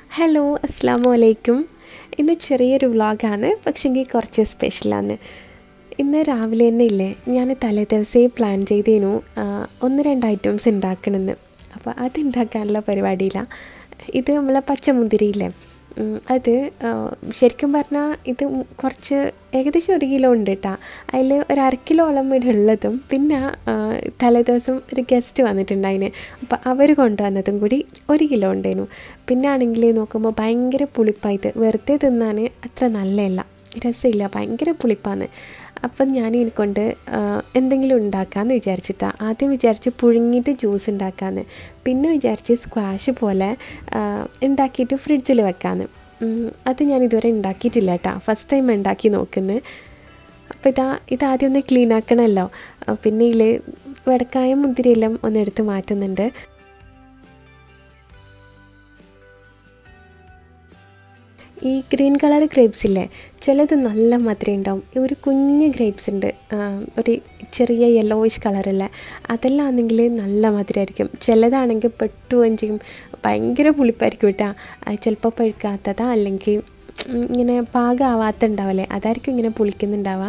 Hello അസ്സാമു അലൈക്കും. ഇന്ന് ചെറിയൊരു വ്ളോഗാണ്, പക്ഷെങ്കിൽ കുറച്ച് സ്പെഷ്യലാണ്. ഇന്ന് രാവിലെ തന്നെ ഇല്ലേ, ഞാൻ തലേ ദിവസമേ പ്ലാൻ ചെയ്തേനു ഒന്ന് രണ്ട് ഐറ്റംസ് ഉണ്ടാക്കണമെന്ന്. അപ്പോൾ അതുണ്ടാക്കാനുള്ള പരിപാടിയില്ല. ഇത് നമ്മളെ പച്ചമുന്തിരിയില്ലേ, അത് ശരിക്കും പറഞ്ഞാൽ ഇത് കുറച്ച് ഏകദേശം 1 കിലോ ഉണ്ട് കേട്ടോ. അതിൽ ഒരു 1/2 കിലോളം ഇവിടെ ഉള്ളതും പിന്നെ തലേദിവസം ഒരു ഗസ്റ്റ് വന്നിട്ടുണ്ടായിന്, അപ്പോൾ അവർ കൊണ്ടുവന്നതും കൂടി 1 കിലോ ഉണ്ടായിരുന്നു. പിന്നെ ആണെങ്കിൽ നോക്കുമ്പോൾ ഭയങ്കര പുളിപ്പായിട്ട് വെറുതെ തിന്നാൻ അത്ര നല്ലതല്ല, രസമില്ല, ഭയങ്കര പുളിപ്പാണ്. അപ്പം ഞാൻ ഇതിനെക്കൊണ്ട് എന്തെങ്കിലും ഉണ്ടാക്കാമെന്ന് വിചാരിച്ചിട്ടാണ്. ആദ്യം വിചാരിച്ച് പുഴുങ്ങിയിട്ട് ജ്യൂസ് ഉണ്ടാക്കാമെന്ന്, പിന്നെ വിചാരിച്ച് സ്ക്വാഷ് പോലെ ഉണ്ടാക്കിയിട്ട് ഫ്രിഡ്ജിൽ വെക്കാമെന്ന്. അത് ഞാൻ ഇതുവരെ ഉണ്ടാക്കിയിട്ടില്ല കേട്ടോ, ഫസ്റ്റ് ടൈം ഉണ്ടാക്കി നോക്കുന്നത്. അപ്പോൾ ഇതാദ്യം ഒന്ന് ക്ലീൻ ആക്കണമല്ലോ. പിന്നെ ഇതിൽ വടക്കായ മുന്തിരിയെല്ലാം ഒന്ന് എടുത്ത് മാറ്റുന്നുണ്ട്. ഈ ഗ്രീൻ കളർ ഗ്രേപ്സ് ഇല്ലേ, ചിലത് നല്ല മധുരം ഉണ്ടാവും. ഒരു കുഞ്ഞ് ഗ്രേപ്സ് ഉണ്ട്, ഒരു ചെറിയ യെല്ലോയിഷ് കളറുള്ള, അതെല്ലാം ആണെങ്കിൽ നല്ല മധുരമായിരിക്കും. ചിലതാണെങ്കിൽ പെട്ടുകയും ചെയ്യും, ഭയങ്കര പുളിപ്പായിരിക്കും കേട്ടോ. ചിലപ്പോൾ പഴുക്കാത്തതാ, അല്ലെങ്കിൽ ഇങ്ങനെ പാകമാവാത്ത ഉണ്ടാവില്ലേ, അതായിരിക്കും ഇങ്ങനെ പുളിക്കുന്നുണ്ടാവുക.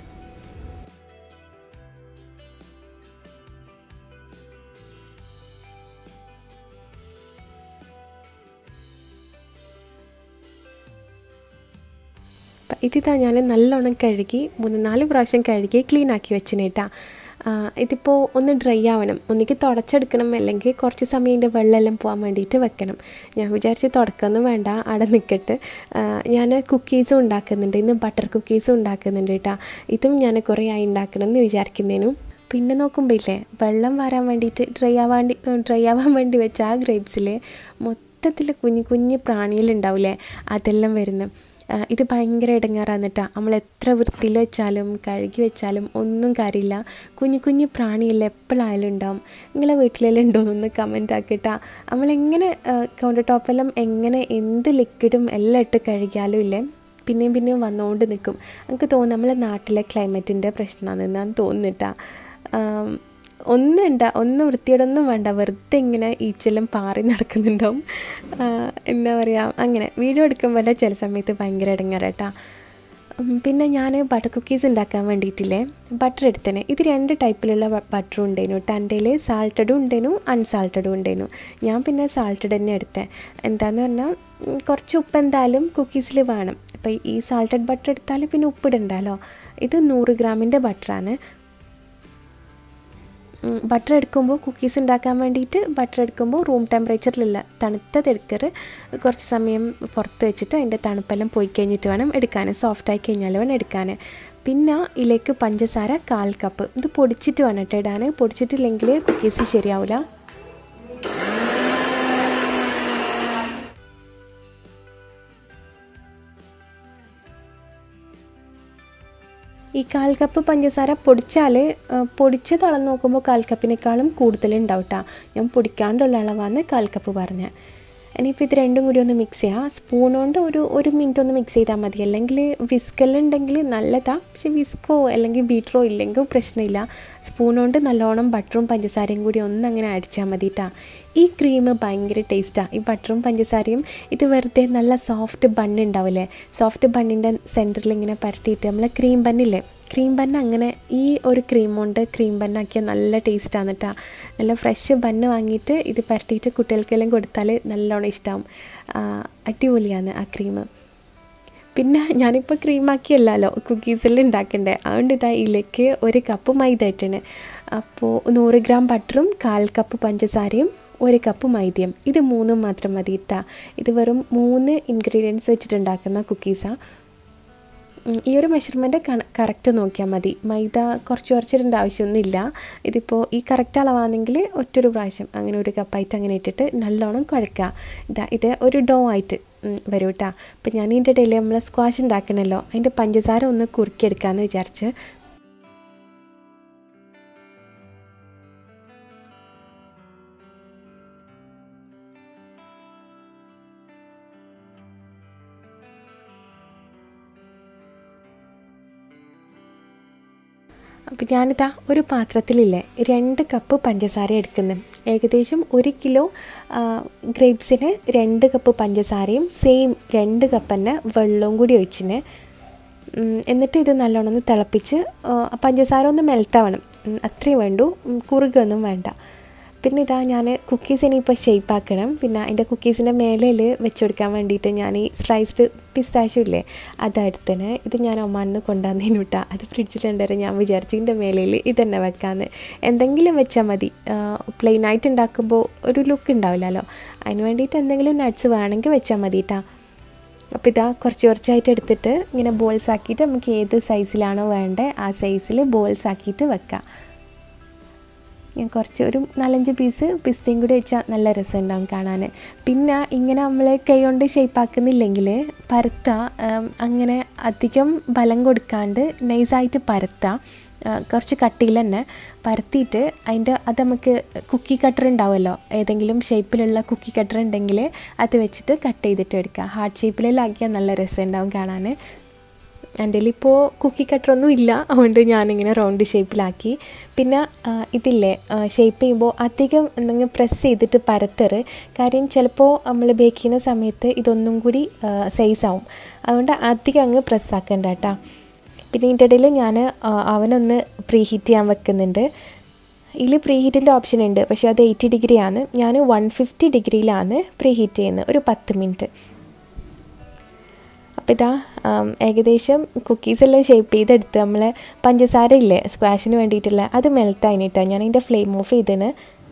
ഇതിതാ ഞാൻ നല്ലോണം കഴുകി 3-4 പ്രാവശ്യം കഴുകി ക്ലീൻ ആക്കി വെച്ചിന് കേട്ടോ. ഇതിപ്പോൾ ഒന്ന് ഡ്രൈ ആവണം, ഒന്നിക്ക് തുടച്ചെടുക്കണം, അല്ലെങ്കിൽ കുറച്ച് സമയം ഇതിൻ്റെ വെള്ളമെല്ലാം പോകാൻ വേണ്ടിയിട്ട് വെക്കണം. ഞാൻ വിചാരിച്ച് തുടക്കമൊന്നും വേണ്ട, അവിടെ നിൽക്കട്ട്. ഞാൻ കുക്കീസും ഉണ്ടാക്കുന്നുണ്ട്, ഇന്ന് ബട്ടർ കുക്കീസും ഉണ്ടാക്കുന്നുണ്ട് കേട്ടോ. ഇതും ഞാൻ കുറേ ആയി ഉണ്ടാക്കണം എന്ന് വിചാരിക്കുന്നതിനു. പിന്നെ നോക്കുമ്പോൾ ഇല്ലേ, വെള്ളം വരാൻ വേണ്ടിയിട്ട് ഡ്രൈ ആവാൻ വേണ്ടി വെച്ച ആ ഗ്രേപ്സിൽ മൊത്തത്തിൽ കുഞ്ഞു കുഞ്ഞ് പ്രാണികളുണ്ടാവില്ലേ, അതെല്ലാം വരുന്നു. ഇത് ഭയങ്കര ഇടങ്ങാറാണ് കേട്ടോ. നമ്മൾ എത്ര വൃത്തിയിൽ വെച്ചാലും കഴുകി വെച്ചാലും ഒന്നും കാര്യമില്ല, കുഞ്ഞു കുഞ്ഞു പ്രാണിയെല്ലാം എപ്പോഴായാലും ഉണ്ടാവും. നിങ്ങളെ വീട്ടിലെല്ലാം ഉണ്ടോയെന്നൊന്ന് കമൻറ്റ് ആക്കിയിട്ടാ. നമ്മളെങ്ങനെ കൗണ്ടർ ടോപ്പെല്ലാം എങ്ങനെ എന്ത് ലിക്വിഡും എല്ലാം ഇട്ട് കഴുകിയാലും ഇല്ലേ, പിന്നെയും പിന്നെയും വന്നുകൊണ്ട് നിൽക്കും. എനിക്ക് തോന്നുന്നു നമ്മളെ നാട്ടിലെ ക്ലൈമറ്റിൻ്റെ പ്രശ്നമാണെന്നാണ് തോന്നുന്നിട്ടാ. ഒന്നും വൃത്തിയോടൊന്നും വേണ്ട, വെറുതെ ഇങ്ങനെ ഈച്ചെല്ലാം പാറി നടക്കുന്നുണ്ടാവും. എന്താ പറയുക, അങ്ങനെ വീഡിയോ എടുക്കുമ്പോൾ ചില സമയത്ത് ഭയങ്കര ഇടങ്ങേറാട്ടാ. പിന്നെ ഞാൻ ബട്ടർ കുക്കീസ് ഉണ്ടാക്കാൻ വേണ്ടിയിട്ടില്ലേ ബട്ടർ എടുത്തേനെ. ഇത് 2 ടൈപ്പിലുള്ള ബട്ടറും ഉണ്ടായിരുന്നു. എൻ്റെ സാൾട്ടഡും ഉണ്ടായിരുന്നു, അൺസാൾട്ടഡും ഉണ്ടായിരുന്നു. ഞാൻ പിന്നെ സാൾട്ടഡ് തന്നെ എടുത്തേ. എന്താണെന്ന് പറഞ്ഞാൽ കുറച്ച് ഉപ്പ് എന്തായാലും കുക്കീസിൽ വേണം. അപ്പോൾ ഈ സാൾട്ടഡ് ബട്ടർ എടുത്താൽ പിന്നെ ഉപ്പിടണ്ടല്ലോ. ഇത് 100 ഗ്രാമിൻ്റെ ബട്ടറാണ്. ബട്ടർ എടുക്കുമ്പോൾ കുക്കീസ് ഉണ്ടാക്കാൻ വേണ്ടിയിട്ട് ബട്ടർ എടുക്കുമ്പോൾ റൂം ടെമ്പറേച്ചറിലുള്ള തണുത്തത് എടുക്കരുത്. കുറച്ച് സമയം പുറത്ത് വെച്ചിട്ട് അതിൻ്റെ തണുപ്പെല്ലാം പോയി കഴിഞ്ഞിട്ട് വേണം എടുക്കാൻ, സോഫ്റ്റായി കഴിഞ്ഞാൽ വേണം എടുക്കാൻ. പിന്നെ ഇതിലേക്ക് പഞ്ചസാര 1/4 കപ്പ്. ഇത് പൊടിച്ചിട്ട് വേണം കേട്ടോ ഇടാൻ, പൊടിച്ചിട്ടില്ലെങ്കിൽ കുക്കീസ് ശരിയാവില്ല. ഈ 1/4 കപ്പ് പഞ്ചസാര പൊടിച്ചാൽ പൊടിച്ചത് അളന്ന് നോക്കുമ്പോൾ 1/4 കപ്പിനേക്കാളും കൂടുതലുണ്ടാവും കേട്ടോ. ഞാൻ പൊടിക്കാണ്ടുള്ള അളവാണ് 1/4 കപ്പ് പറഞ്ഞത്. ഇനിയിപ്പോൾ ഇത് രണ്ടും കൂടി ഒന്ന് മിക്സ് ചെയ്യുക. സ്പൂൺ കൊണ്ട് ഒരു മിനിറ്റ് ഒന്ന് മിക്സ് ചെയ്താൽ മതി, അല്ലെങ്കിൽ വിസ്കെല്ലാം ഉണ്ടെങ്കിൽ നല്ലതാണ്. പക്ഷെ വിസ്കോ അല്ലെങ്കിൽ ബീറ്ററോ ഇല്ലെങ്കിൽ പ്രശ്നമില്ല. സ്പൂൺ കൊണ്ട് നല്ലോണം ബട്ടറും പഞ്ചസാരയും കൂടി ഒന്ന് അങ്ങനെ അടിച്ചാൽ മതി കേട്ടോ. ഈ ക്രീം ഭയങ്കര ടേസ്റ്റാണ്, ഈ ബട്ടറും പഞ്ചസാരയും. ഇത് വെറുതെ നല്ല സോഫ്റ്റ് ബണ്ണ് ഉണ്ടാവില്ലേ, സോഫ്റ്റ് ബണ്ണിൻ്റെ സെൻറ്ററിൽ ഇങ്ങനെ പരട്ടിയിട്ട് നമ്മളെ ക്രീം ബണ്ണില്ലേ, ക്രീം ബണ്ണ് അങ്ങനെ ഈ ഒരു ക്രീം കൊണ്ട് ക്രീം ബണ്ണാക്കിയാൽ നല്ല ടേസ്റ്റാണ് കേട്ടോ. നല്ല ഫ്രഷ് ബണ്ണ് വാങ്ങിയിട്ട് ഇത് പരട്ടിയിട്ട് കുട്ടികൾക്കെല്ലാം കൊടുത്താൽ നല്ലോണം ഇഷ്ടമാവും. അടിപൊളിയാണ് ആ ക്രീം. പിന്നെ ഞാനിപ്പോൾ ക്രീമാക്കിയല്ലോ കുക്കീസെല്ലാം ഉണ്ടാക്കണ്ടേ, അതുകൊണ്ട് ഇതിലേക്ക് 1 കപ്പ് മൈദ ഇട്ടാണ്. അപ്പോൾ 100 ഗ്രാം ബട്ടറും 1/4 കപ്പ് പഞ്ചസാരയും 1 കപ്പ് മൈദയും, ഇത് 3 മാത്രം മതി ഇട്ടാ. ഇത് വെറും 3 ഇൻഗ്രീഡിയൻസ് വെച്ചിട്ടുണ്ടാക്കുന്ന കുക്കീസാണ്. ഈ ഒരു മെഷർമെൻറ്റ് കറക്റ്റ് നോക്കിയാൽ മതി. മൈദ കുറച്ചിടേണ്ട ആവശ്യമൊന്നുമില്ല. ഇതിപ്പോൾ ഈ കറക്റ്റ് അളവാണെങ്കിൽ ഒറ്റൊരു പ്രാവശ്യം അങ്ങനെ 1 കപ്പായിട്ട് അങ്ങനെ ഇട്ടിട്ട് നല്ലോണം കുഴക്കുക. ഇത് ഒരു ഡോ ആയിട്ട് വരും കേട്ടോ. അപ്പോൾ ഞാൻ ഇതിൻ്റെ ഇടയിൽ നമ്മൾ സ്ക്വാഷ് ഉണ്ടാക്കണമല്ലോ, അതിൻ്റെ പഞ്ചസാര ഒന്ന് കുറുക്കിയെടുക്കാമെന്ന് വിചാരിച്ച്. അപ്പോൾ ഞാനിതാ ഒരു പാത്രത്തിലില്ലേ 2 കപ്പ് പഞ്ചസാര എടുക്കുന്നു. ഏകദേശം 1 കിലോ ഗ്രേപ്സിന് 2 കപ്പ് പഞ്ചസാരയും സെയിം 2 കപ്പ് തന്നെ വെള്ളവും കൂടി ഒഴിച്ചിന്. എന്നിട്ട് ഇത് നല്ലോണം ഒന്ന് തിളപ്പിച്ച് പഞ്ചസാര ഒന്ന് മെൽറ്റാവണം, അത്രയേ വേണ്ടൂ, കുറുകൊന്നും വേണ്ട. പിന്നെ ഇതാ ഞാൻ കുക്കീസിനെ ഇപ്പോൾ ഷേപ്പാക്കണം. പിന്നെ അതിൻ്റെ കുക്കീസിൻ്റെ മേലയിൽ വെച്ചുകൊടുക്കാൻ വേണ്ടിയിട്ട് ഞാൻ ഈ സ്ലൈസ്ഡ് പിസ്താഷ്യോ ഇല്ലേ അതെടുത്തന്. ഇത് ഞാൻ ഒമാനിൽ നിന്ന് കൊണ്ടുവന്നതിന് വിട്ടാ, അത് ഫ്രിഡ്ജിലുണ്ടായിരുന്നു. ഞാൻ വിചാരിച്ചു ഇതിൻ്റെ മേലയിൽ ഇതന്നെ വെക്കാമെന്ന്. എന്തെങ്കിലും വെച്ചാൽ മതി, പ്ലെയിനായിട്ട് ഉണ്ടാക്കുമ്പോൾ ഒരു ലുക്ക് ഉണ്ടാവില്ലല്ലോ. അതിന് വേണ്ടിയിട്ട് എന്തെങ്കിലും നട്ട്സ് വേണമെങ്കിൽ വെച്ചാൽ മതി കേട്ടോ. അപ്പോൾ ഇതാ കുറച്ച് കുറച്ചായിട്ട് എടുത്തിട്ട് ഇങ്ങനെ ബോൾസ് ആക്കിയിട്ട് നമുക്ക് ഏത് സൈസിലാണോ വേണ്ടത് ആ സൈസിൽ ബോൾസ് ആക്കിയിട്ട് വെക്കാം. ഞാൻ കുറച്ച് ഒരു 4-5 പീസ് പിസ്തയും കൂടി വെച്ചാൽ നല്ല രസമുണ്ടാകും കാണാൻ. പിന്നെ ഇങ്ങനെ നമ്മൾ കൈ കൊണ്ട് ഷേപ്പാക്കുന്നില്ലെങ്കിൽ പരത്തുക, അങ്ങനെ അധികം ബലം കൊടുക്കാണ്ട് നൈസായിട്ട് പരത്തുക, കുറച്ച് കട്ടിയിൽ തന്നെ പരത്തിയിട്ട് അത് നമുക്ക് കുക്കി കട്ടർ ഉണ്ടാവുമല്ലോ, ഏതെങ്കിലും ഷേപ്പിലുള്ള കുക്കി കട്ടർ ഉണ്ടെങ്കിൽ അത് വെച്ചിട്ട് കട്ട് ചെയ്തിട്ട് എടുക്കുക. ഹാർട്ട് ഷേപ്പിലാക്കിയാൽ നല്ല രസമുണ്ടാകും കാണാൻ. എൻ്റെ ഇപ്പോൾ കുക്കി കട്ടറൊന്നും ഇല്ല, അതുകൊണ്ട് ഞാനിങ്ങനെ റൗണ്ട് ഷേപ്പിലാക്കി. പിന്നെ ഇതില്ലേ ഷേപ്പ് ചെയ്യുമ്പോൾ അധികം എന്തെങ്കിലും പ്രസ് ചെയ്തിട്ട് പരത്തറ്, കാര്യം ചിലപ്പോൾ നമ്മൾ ബേക്ക് ചെയ്യുന്ന സമയത്ത് ഇതൊന്നും കൂടി സൈസാവും, അതുകൊണ്ട് അധികം അങ്ങ് പ്രസ്സാക്കണ്ട കേട്ടോ. പിന്നെ ഇതിൻ്റെ ഇടയിൽ ഞാൻ അവനൊന്ന് പ്രീ ഹീറ്റ് ചെയ്യാൻ വെക്കുന്നുണ്ട്. ഇതിൽ പ്രീ ഹീറ്റിൻ്റെ ഓപ്ഷൻ ഉണ്ട്, പക്ഷേ അത് 80 ഡിഗ്രിയാണ്. ഞാൻ 150 ഡിഗ്രിയിലാണ് പ്രീ ഹീറ്റ് ചെയ്യുന്നത്, ഒരു 10 മിനിറ്റ്. അപ്പോൾ ഇതാ ഏകദേശം കുക്കീസെല്ലാം ഷേപ്പ് ചെയ്തെടുത്ത് നമ്മൾ പഞ്ചസാര ഇല്ലേ സ്ക്വാഷിന് വേണ്ടിയിട്ടുള്ള അത് മെൽട്ടായിട്ടാണ് ഞാൻ ഇതിൻ്റെ ഫ്ലെയിം ഓഫ് ചെയ്തതിന്.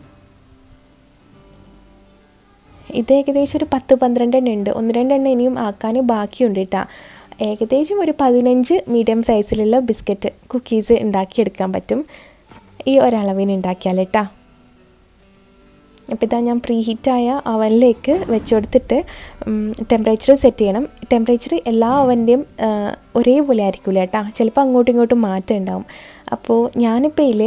ഇത് ഏകദേശം ഒരു 10-12 എണ്ണ ഉണ്ട്, 1-2 എണ്ണ ഇനിയും ആക്കാൻ ബാക്കിയുണ്ട് കേട്ടോ. ഏകദേശം ഒരു 15 മീഡിയം സൈസിലുള്ള ബിസ്ക്കറ്റ് കുക്കീസ് ഉണ്ടാക്കിയെടുക്കാൻ പറ്റും ഈ ഒരളവിന് ഉണ്ടാക്കിയാൽ കേട്ടോ. അപ്പോൾ ഇതാ ഞാൻ പ്രീ ഹീറ്റായ അവനിലേക്ക് വെച്ച് കൊടുത്തിട്ട് ടെമ്പറേച്ചർ സെറ്റ് ചെയ്യണം. ടെമ്പറേച്ചർ എല്ലാ അവൻ്റെയും ഒരേപോലെ ആയിരിക്കില്ല കേട്ടോ, ചിലപ്പോൾ അങ്ങോട്ടും ഇങ്ങോട്ടും മാറ്റം ഉണ്ടാവും. അപ്പോൾ ഞാനിപ്പോൾ ഇതിൽ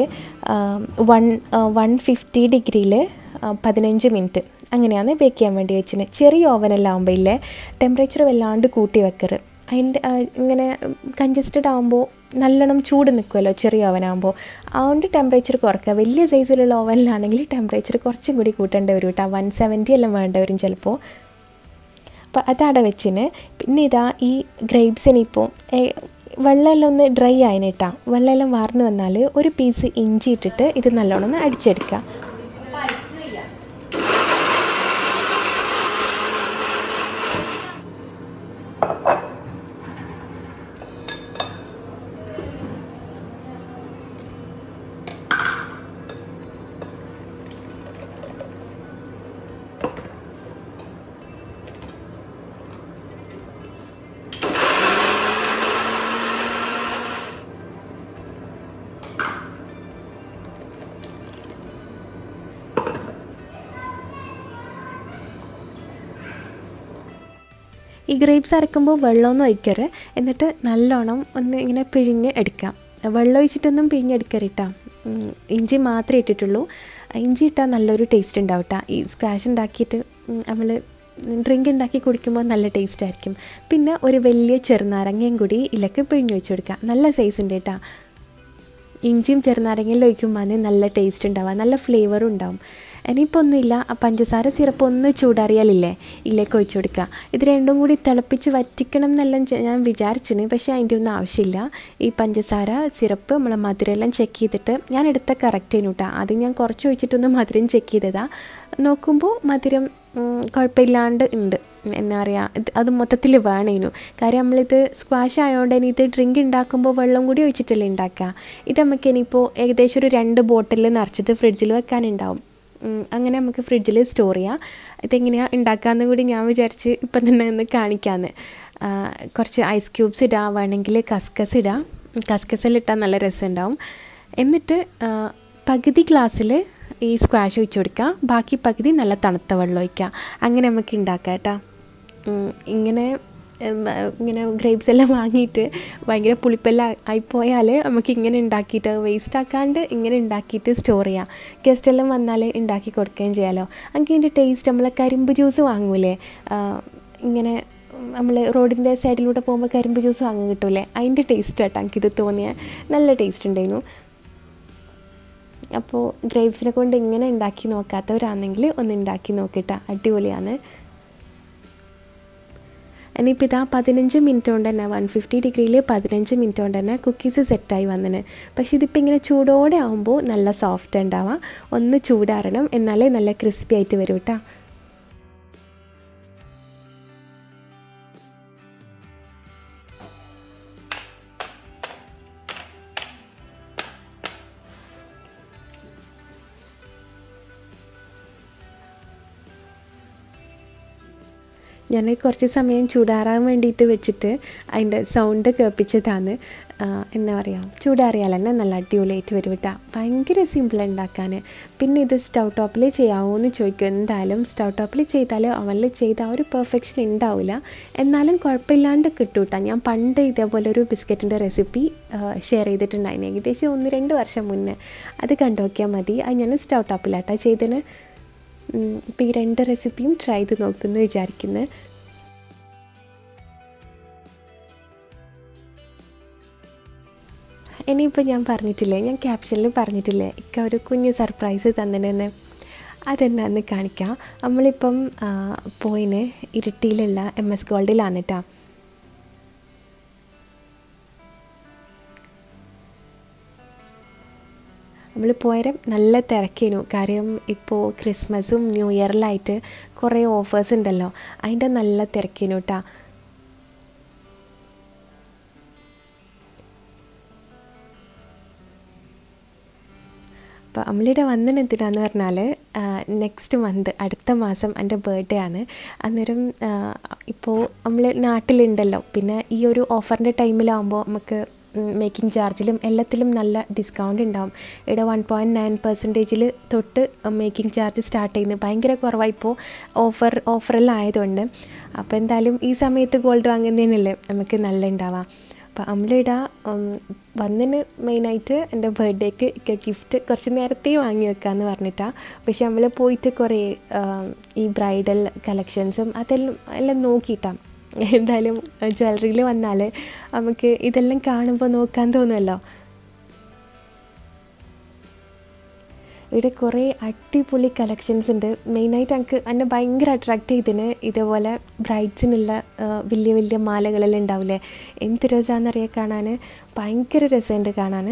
150 ഡിഗ്രിയിൽ 15 മിനിറ്റ് അങ്ങനെയാണ് ബേക്ക് ചെയ്യാൻ വേണ്ടി വെച്ചിന്. ചെറിയ ഓവനെല്ലാം ആകുമ്പോൾ ഇല്ലേ ടെമ്പറേച്ചർ വല്ലാണ്ട് കൂട്ടി വെക്കറ്, അതിൻ്റെ ഇങ്ങനെ കൺജസ്റ്റഡ് ആകുമ്പോൾ നല്ലോണം ചൂട് നിൽക്കുമല്ലോ ചെറിയ ഓവനാകുമ്പോൾ, അതുകൊണ്ട് ടെമ്പറേച്ചർ കുറയ്ക്കുക. വലിയ സൈസിലുള്ള ഓവനിലാണെങ്കിൽ ടെമ്പറേച്ചർ കുറച്ചും കൂടി കൂട്ടേണ്ടി വരും കേട്ടോ, 170 എല്ലാം വേണ്ടി വരും ചിലപ്പോൾ. അപ്പോൾ അതവിടെ വെച്ചിന്. പിന്നെ ഇതാ ഈ ഗ്രേപ്സിന് ഇപ്പോൾ വെള്ളമെല്ലാം ഒന്ന് ഡ്രൈ ആയിന് കേട്ടോ. വെള്ളമെല്ലാം വാർന്ന് വന്നാൽ ഒരു പീസ് ഇഞ്ചി ഇട്ടിട്ട് ഇത് നല്ലോണം ഒന്ന് അടിച്ചെടുക്കുക. ഈ ഗ്രേപ്സ് അരക്കുമ്പോൾ വെള്ളമൊന്നും ഒഴിക്കരുത്, എന്നിട്ട് നല്ലോണം ഒന്ന് ഇങ്ങനെ പിഴിഞ്ഞ് എടുക്കാം. വെള്ളം ഒഴിച്ചിട്ടൊന്നും പിഴിഞ്ഞെടുക്കരുട്ടാ, ഇഞ്ചി മാത്രമേ ഇട്ടിട്ടുള്ളൂ. ഇഞ്ചി ഇട്ടാൽ നല്ലൊരു ടേസ്റ്റ് ഉണ്ടാവും കേട്ടോ. ഈ സ്ക്വാഷ് ഉണ്ടാക്കിയിട്ട് നമ്മൾ ഡ്രിങ്ക് ഉണ്ടാക്കി കുടിക്കുമ്പോൾ നല്ല ടേസ്റ്റ് ആയിരിക്കും. പിന്നെ ഒരു വലിയ ചെറുനാരങ്ങയും കൂടി ഇതിലേക്ക് പിഴിഞ്ഞ് വെച്ച് കൊടുക്കുക, നല്ല സൈസ് ഉണ്ട് കേട്ടോ. ഇഞ്ചിയും ചെറുനാരങ്ങയിൽ ഒഴിക്കുമ്പോൾ നല്ല ടേസ്റ്റ് ഉണ്ടാവുക, നല്ല ഫ്ലേവറും ഉണ്ടാവും. ഇനിയിപ്പോൾ ഒന്നുമില്ല, പഞ്ചസാര സിറപ്പ് ഒന്ന് ചൂടറിയാലില്ലേ ഇതിലേക്ക് ഒഴിച്ചു കൊടുക്കുക. ഇത് രണ്ടും കൂടി തിളപ്പിച്ച് വറ്റിക്കണം എന്നെല്ലാം ഞാൻ വിചാരിച്ചിന്, പക്ഷേ അതിൻ്റെ ഒന്നും ആവശ്യമില്ല. ഈ പഞ്ചസാര സിറപ്പ് നമ്മളെ മധുരമെല്ലാം ചെക്ക് ചെയ്തിട്ട് ഞാൻ എടുത്ത കറക്റ്റ് ആയിരുന്നു കേട്ടോ. അത് ഞാൻ കുറച്ച് ഒഴിച്ചിട്ടൊന്ന് മധുരം ചെക്ക് ചെയ്തതാണ്. നോക്കുമ്പോൾ മധുരം കുഴപ്പമില്ലാണ്ട് ഉണ്ട്, എന്താ പറയുക, അത് മൊത്തത്തിൽ വേണേനു. കാര്യം നമ്മളിത് സ്ക്വാഷ് ആയതുകൊണ്ട് ഇനി ഇത് ഡ്രിങ്ക് ഉണ്ടാക്കുമ്പോൾ വെള്ളം കൂടി ഒഴിച്ചിട്ടല്ലേ ഉണ്ടാക്കുക. ഇത് നമുക്ക് ഇനിയിപ്പോൾ ഏകദേശം ഒരു 2 ബോട്ടിൽ നിറച്ചിട്ട് ഫ്രിഡ്ജിൽ വെക്കാനുണ്ടാവും. അങ്ങനെ നമുക്ക് ഫ്രിഡ്ജിൽ സ്റ്റോർ ചെയ്യാം. ഇതെങ്ങനെയാണ് ഉണ്ടാക്കാമെന്ന് കൂടി ഞാൻ വിചാരിച്ച് ഇപ്പം തന്നെ ഒന്ന് കാണിക്കാമെന്ന്. കുറച്ച് ഐസ് ക്യൂബ്സ് ഇടാം, വേണമെങ്കിൽ കസ്കസ് ഇടാം, കസ്കസെല്ലാം ഇട്ടാൽ നല്ല രസമുണ്ടാവും. എന്നിട്ട് പകുതി ഗ്ലാസ്സിൽ ഈ സ്ക്വാഷ് ഒഴിച്ച് കൊടുക്കുക, ബാക്കി പകുതി നല്ല തണുത്ത വെള്ളം ഒഴിക്കുക. അങ്ങനെ നമുക്ക് ഉണ്ടാക്കാം കേട്ടോ. ഇങ്ങനെ ഗ്രേപ്സ് എല്ലാം വാങ്ങിയിട്ട് ഭയങ്കര പുളിപ്പെല്ലാം ആയിപ്പോയാൽ നമുക്ക് ഇങ്ങനെ ഉണ്ടാക്കിയിട്ട് വേസ്റ്റ് ആക്കാണ്ട് ഇങ്ങനെ ഉണ്ടാക്കിയിട്ട് സ്റ്റോർ ചെയ്യാം. ഗസ്റ്റെല്ലാം വന്നാൽ ഉണ്ടാക്കി കൊടുക്കുകയും ചെയ്യാമല്ലോ. എനിക്ക് ഇതിൻ്റെ ടേസ്റ്റ് നമ്മളെ കരിമ്പ് ജ്യൂസ് വാങ്ങൂലേ, ഇങ്ങനെ നമ്മൾ റോഡിൻ്റെ സൈഡിലൂടെ പോകുമ്പോൾ കരിമ്പ് ജ്യൂസ് വാങ്ങാൻ കിട്ടൂലേ, അതിൻ്റെ ടേസ്റ്റ് കേട്ടോ എനിക്കിത് തോന്നിയ നല്ല ടേസ്റ്റ് ഉണ്ടായിരുന്നു. അപ്പോൾ ഗ്രേപ്സിനെ കൊണ്ട് ഇങ്ങനെ ഉണ്ടാക്കി നോക്കാത്തവരാണെങ്കിൽ ഒന്ന് ഉണ്ടാക്കി നോക്കിയിട്ട് അടിപൊളിയാണ്. ഇനിയിപ്പോൾ ഇതാ 15 മിനിറ്റ് കൊണ്ട് തന്നെ 150 ഡിഗ്രിയിൽ 15 മിനിറ്റ് കൊണ്ട് തന്നെ കുക്കീസ് സെറ്റായി വന്നിന്. പക്ഷേ ഇതിപ്പോൾ ഇങ്ങനെ ചൂടോടെ ആകുമ്പോൾ നല്ല സോഫ്റ്റ് ഉണ്ടാവുക. ഒന്ന് ചൂടാറണം, എന്നാലേ നല്ല ക്രിസ്പി ആയിട്ട് വരും കേട്ടോ. ഞാൻ കുറച്ച് സമയം ചൂടാറാൻ വേണ്ടിയിട്ട് വെച്ചിട്ട് അതിൻ്റെ സൗണ്ട് കേൾപ്പിച്ചതാണ്. എന്താ പറയുക, ചൂടാറിയാൽ തന്നെ നല്ല അടിപൊളിയായിട്ട് വരും കേട്ടോ. ഭയങ്കര സിമ്പിൾ ഉണ്ടാക്കാൻ. പിന്നെ ഇത് സ്റ്റൗ ടോപ്പിൽ ചെയ്യാമോ എന്ന് ചോദിക്കും. എന്തായാലും സ്റ്റൗ ടോപ്പിൽ ചെയ്താൽ അവനിൽ ചെയ്ത ആ ഒരു പെർഫെക്ഷൻ ഉണ്ടാവില്ല, എന്നാലും കുഴപ്പമില്ലാണ്ട് കിട്ടും കേട്ടോ. ഞാൻ പണ്ട് ഇതേപോലെ ഒരു ബിസ്ക്കറ്റിൻ്റെ റെസിപ്പി ഷെയർ ചെയ്തിട്ടുണ്ടായിരുന്നു, ഏകദേശം 1-2 വർഷം മുന്നേ. അത് കണ്ടു നോക്കിയാൽ മതി. അത് ഞാൻ സ്റ്റൗ ടോപ്പിലാട്ടോ ചെയ്തതിന്. ഇപ്പോൾ ഈ 2 റെസിപ്പിയും ട്രൈ ചെയ്ത് നോക്കുമെന്ന് വിചാരിക്കുന്നത്. ഇനിയിപ്പോൾ ഞാൻ പറഞ്ഞിട്ടില്ലേ, ഞാൻ ക്യാപ്ഷനിൽ പറഞ്ഞിട്ടില്ലേ ഇക്ക ഒരു കുഞ്ഞ് സർപ്രൈസ് തന്നിട്ടെന്ന്. അതെന്നാന്ന് കാണിക്കാം. നമ്മളിപ്പം പോയിന് ഇരിട്ടിയിലുള്ള MS ഗോൾഡിലാണ് കേട്ടോ. നമ്മൾ പോയാലും നല്ല തിരക്കേനു. കാര്യം ഇപ്പോൾ ക്രിസ്മസും ന്യൂ ഇയറിലായിട്ട് കുറേ ഓഫേഴ്സ് ഉണ്ടല്ലോ, അതിൻ്റെ നല്ല തിരക്കേനു കേട്ടോ. അപ്പോൾ നമ്മളിവിടെ വന്നതിന് എന്തിനാന്ന് പറഞ്ഞാൽ നെക്സ്റ്റ് മന്ത്, അടുത്ത മാസം എൻ്റെ ബർത്ത്ഡേ ആണ്. അന്നേരം ഇപ്പോൾ നമ്മൾ നാട്ടിലുണ്ടല്ലോ, പിന്നെ ഈ ഒരു ഓഫറിൻ്റെ ടൈമിലാകുമ്പോൾ നമുക്ക് മേക്കിംഗ് ചാർജിലും എല്ലാത്തിലും നല്ല ഡിസ്കൗണ്ട് ഉണ്ടാവും. ഇവിടെ 1.9% തൊട്ട് മേക്കിംഗ് ചാർജ് സ്റ്റാർട്ട് ചെയ്യുന്നത്. ഭയങ്കര കുറവായിപ്പോൾ ഓഫറെല്ലാം ആയതുകൊണ്ട്. അപ്പോൾ എന്തായാലും ഈ സമയത്ത് ഗോൾഡ് വാങ്ങുന്നതിനല്ലേ നമുക്ക് നല്ല ഉണ്ടാവാം. അപ്പോൾ നമ്മളിവിടെ വന്നതിന് മെയിനായിട്ട് എൻ്റെ ബർത്ത്ഡേക്ക് ഗിഫ്റ്റ് കുറച്ച് നേരത്തെ വാങ്ങി വെക്കാമെന്ന് പറഞ്ഞിട്ടാണ്. പക്ഷെ നമ്മൾ പോയിട്ട് കുറേ ഈ ബ്രൈഡൽ കളക്ഷൻസും എല്ലാം നോക്കിയിട്ടാണ്. എന്തായാലും ജ്വല്ലറിയിൽ വന്നാൽ നമുക്ക് ഇതെല്ലാം കാണുമ്പോൾ നോക്കാൻ തോന്നുമല്ലോ. ഇവിടെ കുറേ അടിപൊളി കളക്ഷൻസ് ഉണ്ട്. മെയിനായിട്ട് എനിക്ക് എന്നെ ഭയങ്കര അട്രാക്റ്റ് ചെയ്തതിന് ഇതേപോലെ ബ്രൈഡ്സിനുള്ള വലിയ വലിയ മാലകളെല്ലാം ഉണ്ടാവില്ലേ, എന്ത് രസമാണെന്നറിയാൻ കാണാൻ. ഭയങ്കര രസമുണ്ട് കാണാൻ.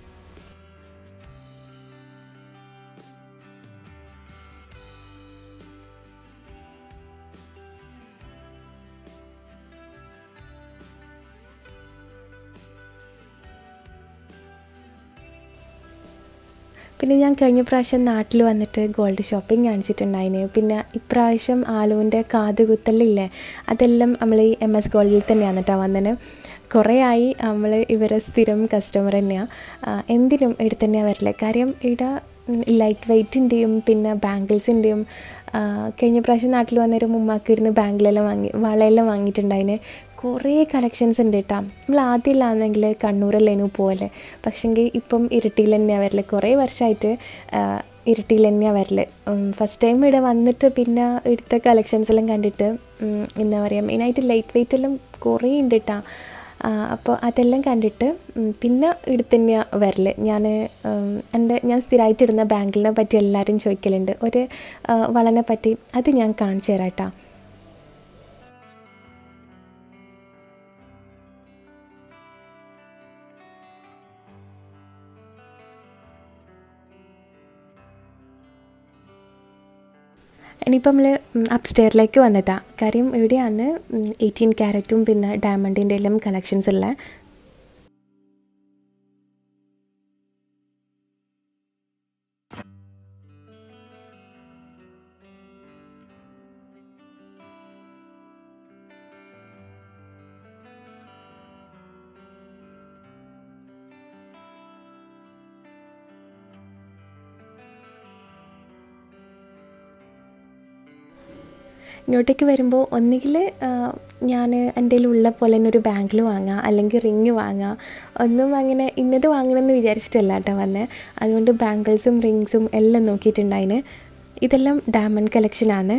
പിന്നെ ഞാൻ കഴിഞ്ഞ പ്രാവശ്യം നാട്ടിൽ വന്നിട്ട് ഗോൾഡ് ഷോപ്പിംഗ് കാണിച്ചിട്ടുണ്ടായിന്. പിന്നെ ഇപ്രാവശ്യം ആലുവിൻ്റെ കാതുകുത്തലില്ലേ, അതെല്ലാം നമ്മൾ ഈ MS ഗോൾഡിൽ തന്നെയാണ് കേട്ടോ വന്നതിന്. കുറേ ആയി നമ്മൾ ഇവരെ സ്ഥിരം കസ്റ്റമർ തന്നെയാണ്. എന്തിനും ഇവിടെ തന്നെയാണ് വരല്. കാര്യം ഇവിടെ ലൈറ്റ് വെയ്റ്റിൻ്റെയും പിന്നെ ബാംഗിൾസിൻ്റെയും കഴിഞ്ഞ പ്രാവശ്യം നാട്ടിൽ വന്നേരം ഉമ്മാക്ക് ഇരുന്ന് വളയെല്ലാം വാങ്ങിയിട്ടുണ്ടായിന്. കുറേ കളക്ഷൻസ് ഉണ്ട് കേട്ടോ. നമ്മൾ ആദ്യമില്ലാന്നെങ്കിൽ കണ്ണൂരല്ലേനു പോലെ, പക്ഷെങ്കിൽ ഇപ്പം ഇരിട്ടിയിൽ തന്നെയാണ് വരല്. കുറേ വർഷമായിട്ട് ഇരിട്ടിയിൽ തന്നെയാണ് വരല്. ഫസ്റ്റ് ടൈം ഇവിടെ വന്നിട്ട് പിന്നെ ഇവിടുത്തെ കളക്ഷൻസ് എല്ലാം കണ്ടിട്ട് എന്താ പറയുക, മെയിനായിട്ട് ലൈറ്റ് വെയ്റ്റ് എല്ലാം കുറേ ഉണ്ട് കേട്ടോ. അപ്പോൾ അതെല്ലാം കണ്ടിട്ട് പിന്നെ ഇവിടെ തന്നെയാണ് വരല്. ഞാൻ സ്ഥിരമായിട്ട് ഇടുന്ന ബാങ്കിളിനെ പറ്റി എല്ലാവരും ചോദിക്കലുണ്ട്. ഒരു വളനെ പറ്റി അത് ഞാൻ കാണിച്ചു തരാം കേട്ടോ. ഇനിയിപ്പോൾ നമ്മൾ അപ്സ്റ്റെയറിലേക്ക് വന്നതാണ്. കാര്യം ഇവിടെയാണ് 18 ക്യാരറ്റും പിന്നെ ഡയമണ്ടിൻ്റെ എല്ലാം കളക്ഷൻസ് ഉള്ളത്. ഇങ്ങോട്ടേക്ക് വരുമ്പോൾ ഒന്നുകിൽ ഞാൻ എൻ്റെ ഉള്ള പോലെ തന്നെ ഒരു ബാങ്കിൾ വാങ്ങാം, അല്ലെങ്കിൽ റിങ് വാങ്ങാം. ഒന്നും അങ്ങനെ ഇന്നത് വാങ്ങണമെന്ന് വിചാരിച്ചിട്ടല്ല കേട്ടോ വന്നത്. അതുകൊണ്ട് ബാങ്കിൾസും റിങ്സും എല്ലാം നോക്കിയിട്ടുണ്ടായിന്. ഇതെല്ലാം ഡയമണ്ട് കളക്ഷനാണ്.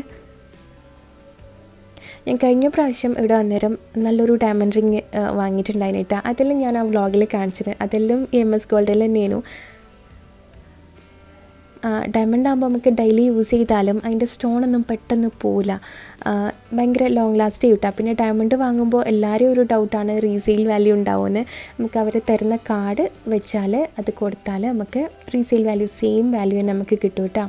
ഞാൻ കഴിഞ്ഞ പ്രാവശ്യം ഇവിടെ വന്നേരം നല്ലൊരു ഡയമണ്ട് റിങ് വാങ്ങിയിട്ടുണ്ടായിന് കേട്ടോ. അതെല്ലാം ഞാൻ ആ വ്ളോഗിൽ കാണിച്ചത്. അതെല്ലാം MS ഗോൾഡിൽ തന്നെയായിരുന്നു. ഡയമണ്ട് ആകുമ്പോൾ നമുക്ക് ഡെയിലി യൂസ് ചെയ്താലും അതിൻ്റെ സ്റ്റോണൊന്നും പെട്ടെന്ന് പോവില്ല, ഭയങ്കര ലോങ് ലാസ്റ്റ് ചെയ്യും. പിന്നെ ഡയമണ്ട് വാങ്ങുമ്പോൾ എല്ലാവരും ഒരു ഡൗട്ടാണ് റീസെയിൽ വാല്യൂ ഉണ്ടാവുമെന്ന്. നമുക്ക് അവർ തരുന്ന കാർഡ് വെച്ചാൽ അത് കൊടുത്താൽ നമുക്ക് റീസെയിൽ വാല്യൂ സെയിം വാല്യൂ തന്നെ നമുക്ക് കിട്ടും കേട്ടോ.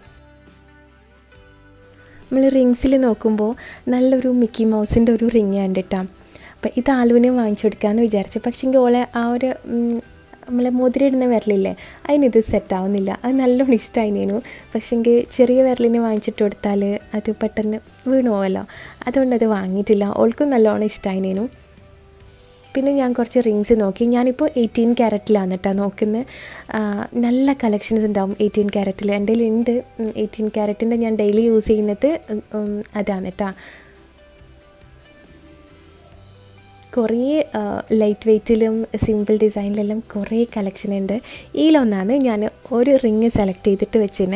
നമ്മൾ റിങ്സിൽ നോക്കുമ്പോൾ നല്ലൊരു മിക്കി മൗസിൻ്റെ ഒരു റിങ് കണ്ടിട്ടാണ്. അപ്പോൾ ഇത് ആലുവിനെ വാങ്ങിച്ചു കൊടുക്കാമെന്ന് വിചാരിച്ചു. പക്ഷേ എങ്കിൽ ഓളെ ആ ഒരു നമ്മൾ മോതിരിടുന്ന വിരലില്ലേ അതിനിത് സെറ്റാവുന്നില്ല. അത് നല്ലോണം ഇഷ്ടമായിരുന്നു. പക്ഷേ എങ്കിൽ ചെറിയ വിരലിന് വാങ്ങിച്ചിട്ട് കൊടുത്താൽ അത് പെട്ടെന്ന് വീണു പോവല്ലോ, അതുകൊണ്ട് അത് വാങ്ങിയിട്ടില്ല. ഓൾക്കും നല്ലോണം ഇഷ്ടമായിരുന്നു. പിന്നെ ഞാൻ കുറച്ച് റിങ്സ് നോക്കി. ഞാനിപ്പോൾ 18 ക്യാരറ്റിലാണ് കേട്ടോ നോക്കുന്നത്. നല്ല കളക്ഷൻസ് ഉണ്ടാവും 18 ക്യാരറ്റിൽ. എൻ്റെ കയ്യിലുണ്ട് 18 ക്യാരറ്റിൻ്റെ. ഞാൻ ഡെയിലി യൂസ് ചെയ്യുന്നത് അതാണ് കേട്ടോ. കുറേ ലൈറ്റ് വെയ്റ്റിലും സിമ്പിൾ ഡിസൈനിലെല്ലാം കുറേ കളക്ഷൻ ഉണ്ട്. ഇതിലൊന്നാണ് ഞാൻ ഒരു റിങ് സെലക്ട് ചെയ്തിട്ട് വെച്ചിന്.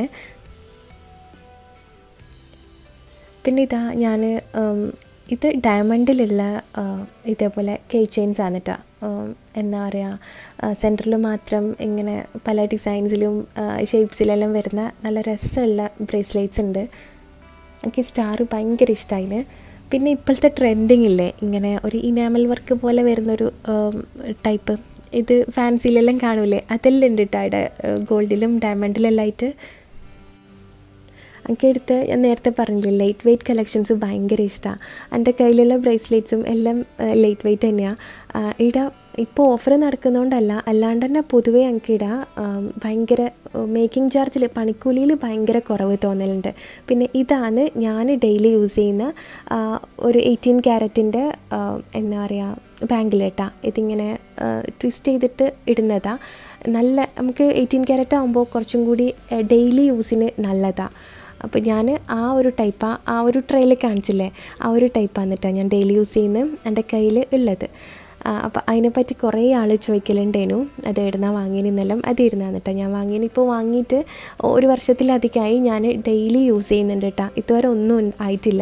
പിന്നെ ഇതാ ഞാൻ ഇത് ഡയമണ്ടിലുള്ള ഇതേപോലെ കീ ചെയിൻസ് ആണ് കേട്ടോ. എന്താ പറയുക, സെൻറ്ററിൽ മാത്രം ഇങ്ങനെ പല ഡിസൈൻസിലും ഷേപ്സിലെല്ലാം വരുന്ന നല്ല രസമുള്ള ബ്രേസ്ലെറ്റ്സ് ഉണ്ട്. എനിക്ക് സ്റ്റാർ ഭയങ്കര ഇഷ്ടമായിന്. പിന്നെ ഇപ്പോഴത്തെ ട്രെൻഡിങ് ഇല്ലേ, ഇങ്ങനെ ഒരു ഇനാമൽ വർക്ക് പോലെ വരുന്നൊരു ടൈപ്പ്, ഇത് ഫാൻസിയിലെല്ലാം കാണൂലേ, അതെല്ലാം ഉണ്ട് കേട്ടോ അവിടെ ഗോൾഡിലും ഡയമണ്ടിലെല്ലാം ആയിട്ട്. എനിക്ക് എടുത്ത് ഞാൻ നേരത്തെ പറഞ്ഞില്ലേ ലൈറ്റ് വെയ്റ്റ് കളക്ഷൻസ് ഭയങ്കര ഇഷ്ടമാണ്. എൻ്റെ കയ്യിലുള്ള ബ്രേസ്ലെറ്റ്സും എല്ലാം ലൈറ്റ് വെയ്റ്റ് തന്നെയാണ്. ഇവിടെ ഇപ്പോൾ ഓഫർ നടക്കുന്നതുകൊണ്ടല്ല, അല്ലാണ്ട് തന്നെ പൊതുവേ എനിക്ക് ഇവിടെ ഭയങ്കര മേക്കിംഗ് ചാർജിൽ പണിക്കൂലിയിൽ ഭയങ്കര കുറവ് തോന്നലുണ്ട്. പിന്നെ ഇതാണ് ഞാൻ ഡെയിലി യൂസ് ചെയ്യുന്ന ഒരു 18 ക്യാരറ്റിൻ്റെ എന്താ പറയുക ബാങ്കിലേട്ടാ. ഇതിങ്ങനെ ട്വിസ്റ്റ് ചെയ്തിട്ട് ഇടുന്നതാണ്. നല്ല നമുക്ക് 18 ക്യാരറ്റ് ആകുമ്പോൾ കുറച്ചും കൂടി ഡെയിലി യൂസിന് നല്ലതാണ്. അപ്പോൾ ഞാൻ ആ ഒരു ടൈപ്പാണ്, ആ ഒരു ട്രെയിൽ കാണിച്ചില്ലേ ആ ഒരു ടൈപ്പാണ് എന്നിട്ടാണ് ഞാൻ ഡെയിലി യൂസ് ചെയ്യുന്നത് എൻ്റെ കയ്യിൽ ഉള്ളത്. അപ്പോൾ അതിനെപ്പറ്റി കുറേ ആൾ ചോദിക്കലുണ്ടേനു അത് ഇടുന്ന വാങ്ങിയെന്നെല്ലാം. അത് ഇടുന്നതാണ് കേട്ടോ ഞാൻ വാങ്ങിയത്. ഇപ്പോൾ വാങ്ങിയിട്ട് ഒരു വർഷത്തിലധികമായി ഞാൻ ഡെയിലി യൂസ് ചെയ്യുന്നുണ്ട് കേട്ടോ. ഇതുവരെ ഒന്നും ആയിട്ടില്ല.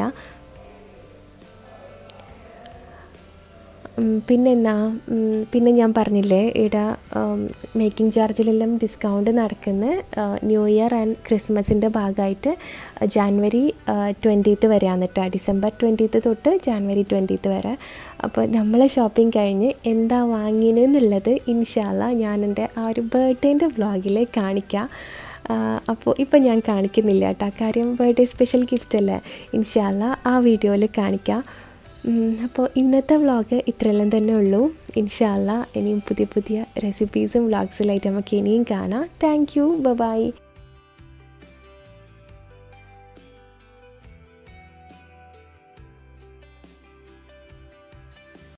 പിന്നെ ഞാൻ പറഞ്ഞില്ലേ ഇവിടെ മേക്കിംഗ് ചാർജിലെല്ലാം ഡിസ്കൗണ്ട് നടക്കുന്ന ന്യൂ ഇയർ ആൻഡ് ക്രിസ്മസിൻ്റെ ഭാഗമായിട്ട് ജാനുവരി 20th വരെയാണ് കേട്ടോ. ഡിസംബർ 20th തൊട്ട് ജാനുവരി 20th വരെ. അപ്പോൾ നമ്മളെ ഷോപ്പിംഗ് കഴിഞ്ഞ് എന്താ വാങ്ങിയെന്നുള്ളത് ഇൻഷാ അല്ലാഹ് ഞാൻ എൻ്റെ ആ ഒരു ബർത്ത്ഡേൻ്റെ വ്ളോഗിൽ കാണിക്കാം. അപ്പോൾ ഇപ്പം ഞാൻ കാണിക്കുന്നില്ല കേട്ടോ, കാര്യം ബർത്ത്ഡേ സ്പെഷ്യൽ ഗിഫ്റ്റ് അല്ലേ. ഇൻഷാ അല്ലാഹ് ആ വീഡിയോയിൽ കാണിക്കാം. അപ്പോൾ ഇന്നത്തെ വ്ളോഗ് ഇത്രയെല്ലാം തന്നെ ഉള്ളൂ. ഇൻഷാ അല്ലാഹ് ഇനിയും പുതിയ പുതിയ റെസിപ്പീസും വ്ളോഗ്സിലായിട്ട് നമുക്ക് ഇനിയും കാണാം. Thank you, by.